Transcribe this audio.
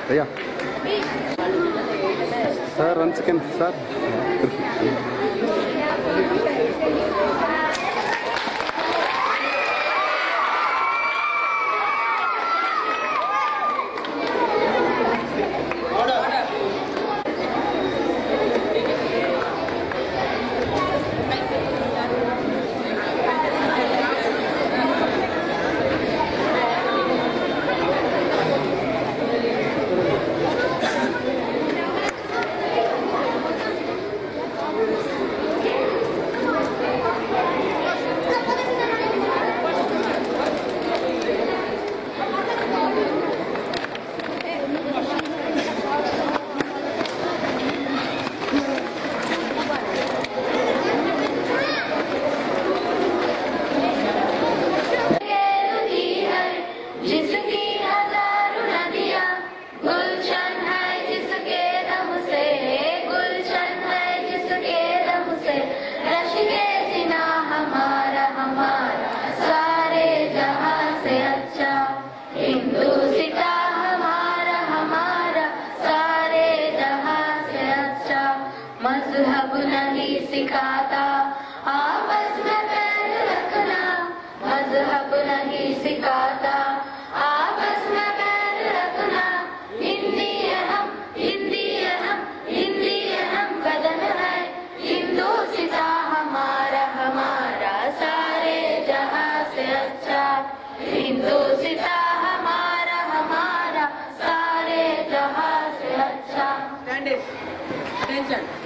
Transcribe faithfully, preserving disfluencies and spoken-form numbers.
भैया sir one second sir मज़हब नहीं सिखाता आपस में बैर रखना, मज़हब नहीं सिखाता आपस में बैर रखना। हिंदी हम हिंदी हम हिंदी हम कदम है, हिंदू सिता हमारा हमारा सारे जहां से अच्छा। हिंदू सिता हमारा हमारा सारे जहां से अच्छा। Attention.